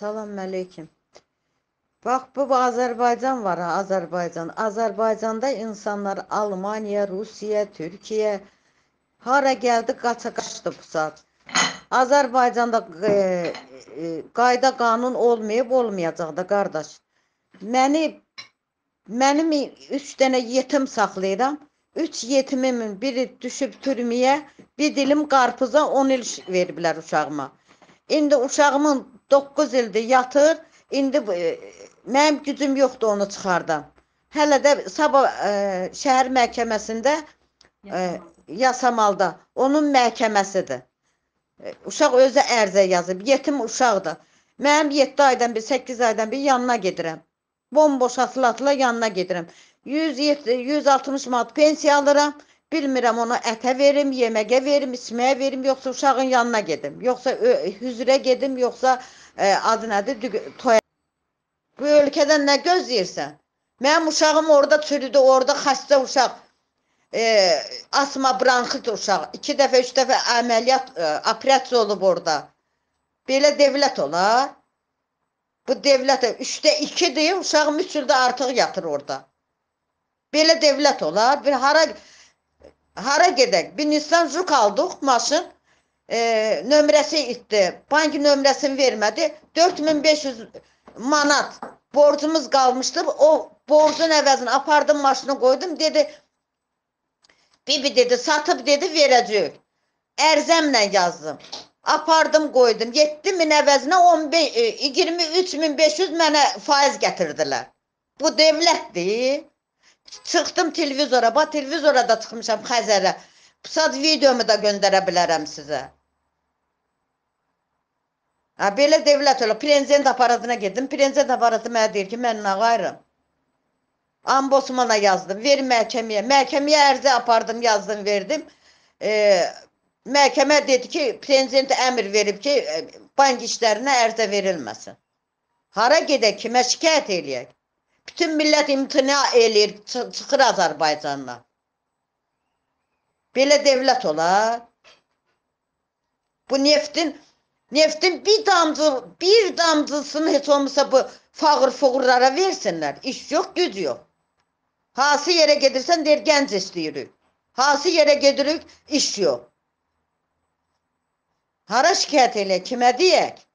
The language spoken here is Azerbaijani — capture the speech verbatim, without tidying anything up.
Salam aleyküm. Bax, bu Azərbaycan var ha, Azərbaycan. Azərbaycanda insanlar Almaniya, Rusiya, Türkiyə hara gəldi, qaça qaçdı bu saat. Azərbaycanda e, e, qayda qanun olmayıb, olmayacaq da qardaş. Məni, mənim üç dənə yetim saxlayıram. Üç yetimimin biri düşüb türməyə, bir dilim qarpuza on il veriblər uşağıma. İndi uşağımın doqquz ildir yatır. İndi e, mənim gücüm yoxdur onu çıxardan. Hələ də sabah e, şəhər məhkəməsində e, Yasamalda onun məhkəməsidir. E, uşaq özü ərizə yazıb. Yetim uşaqdır. Mənim yeddi aydan bir, səkkiz aydan bir yanına gedirəm. Bomboş atıla-atıla yanına gedirəm. yüz altmış manat pensiya alıram. Bilmirəm onu ətə verim, yeməyə verim, içməyə verim, yoxsa uşağın yanına gedim. Yoxsa hüzrə gedim, yoxsa e, adı nədir, toya. Bu ölkədən nə gözləyirsən? Mənim uşağım orada çürüdü, orada xəstə uşaq. E, asma bronxit uşaq. İki dəfə, üç dəfə əməliyyat, e, operasiya olub orada. Belə devlət olar. Bu devlət, üçdə ikidir, uşağım üç ildə artıq yatır orada. Belə devlət olar. Bir hara... Hara gedək? Bir Nissan Juk aldıq, maşın. E, nömrəsi itdi. Bank nömrəsini vermədi. dörd min beş yüz manat borcumuz qalmışdı. O borcun əvəzini apardım, maşını qoydum. Dedi, bibi dedi, satıb dedi, verəcək. Ərzəmlə yazdım. Apardım, qoydum. yeddi min əvəzinə iyirmi üç min beş yüz mənə faiz gətirdilər. Bu devlətdir. Çıxdım televizora, bax televizora da çıxmışam Xəzərə. Pusat videomu da göndərə bilərəm sizə. Ha, belə devlət olur. Prezident aparatına gedim. Prezident aparatı mənə deyir ki, mən nə qayrım? Ambosmana yazdım, verin məhkəməyə. Məhkəməyə ərizə apardım, yazdım, verdim. E, məhkəmə dedi ki, prezident əmr verib ki, bank işlərinə ərizə verilməsin. Hara gedək, kimə şikayət eləyək? Bütün millət imtina eləyir, çıxır Azərbaycandan. Belə devlət olar. Bu neftin, neftin bir damcı, bir damcısını heç olmasa bu fağır fuğurlara versinlər. İş yox, güc yox. Hansı yerə gedirsən, deyir, gənc istəyirik. Hansı yerə gedirik, iş yox. Hara şikayət eləyək, kimə deyək?